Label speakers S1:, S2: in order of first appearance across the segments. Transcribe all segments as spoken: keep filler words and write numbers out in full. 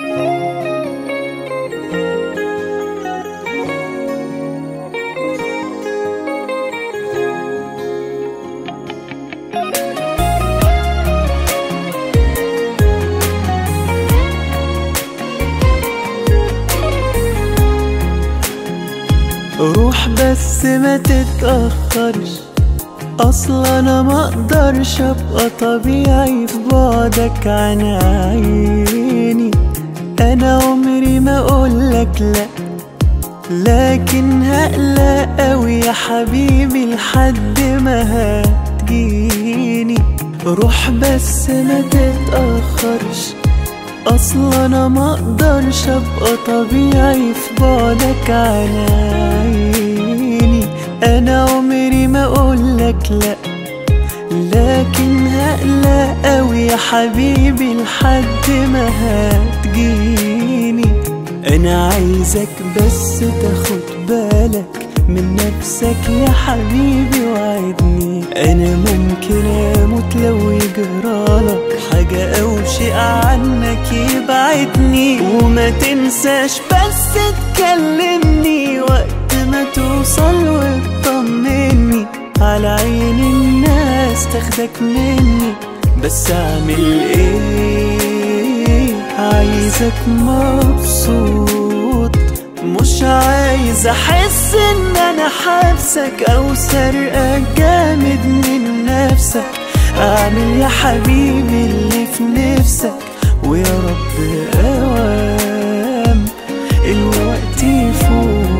S1: روح بس ما تتأخرش، اصلا انا ما اقدرش ابقى طبيعي في بعدك عن عيني. انا عمري ما اقولك لا، لكن هقلق اوي يا حبيبي لحد ما هتجيني. روح بس ما تتأخرش، اصلا انا ما اقدرش ابقى طبيعي في بعدك عن عيني. انا عمري ما اقولك لا، لكن هقلق اوي يا حبيبي لحد ما هتجيني. انا عايزك بس تاخد بالك من نفسك يا حبيبي وعدني. انا ممكن اموت لو يجرالك حاجة او شيء عنك يبعدني. وما تنساش بس تكلمني وقت ما توصل وتطمني، على عين الناس تاخدك مني. بس اعمل ايه؟ عايزك مبسوط، مش عايز احس ان انا حابسك او سرقك جامد من نفسك. اعمل يا حبيبي اللي في نفسك، ويا رب اوام الوقت يفوت.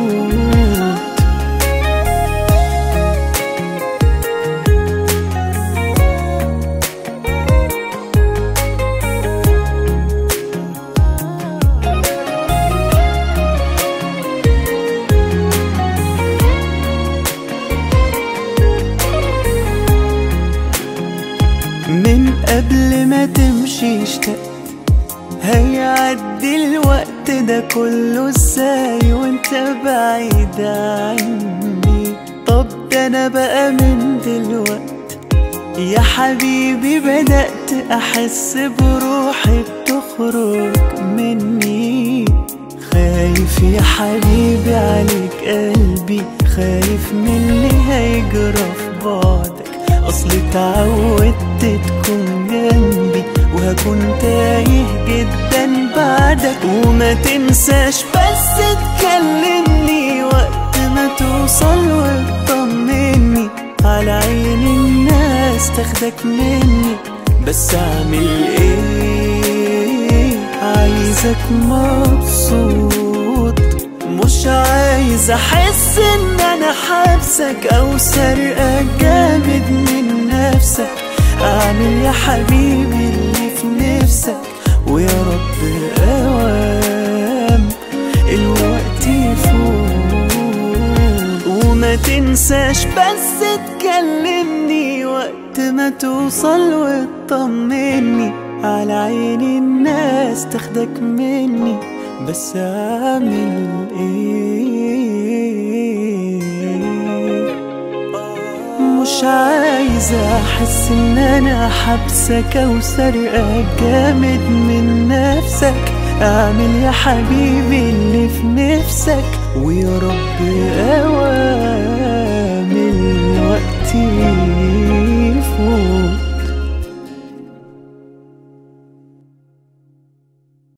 S1: من قبل ما تمشي اشتقت، هيعدي الوقت ده كله ازاي وانت بعيد عني؟ طب ده انا بقى من دلوقت يا حبيبي بدأت احس بروحي بتخرج مني. خايف يا حبيبي عليك قلبي، خايف من اللي هيجرى في بعدك. اصل اتعودت تكون جنبي وهكون تايه جدا بعدك. وما تنساش بس تكلمني وقت ما توصل وتطمني، على عين الناس تاخدك مني. بس اعمل ايه؟ عايزك مبسوط، مش عايز احس ان انا حابسك او سرقك جامد من نفسك. اعمل يا حبيبي اللي في نفسك، ويا رب اوام الوقت يفوت. وما تنساش بس تكلمني وقت ما توصل وتطمني، على عين الناس تاخدك مني. بس اعمل ايه؟ مش عايز احس ان انا حبسك او سرقك جامد من نفسك. اعمل يا حبيبي اللي في نفسك، ويا رب اوام الوقت يفوت.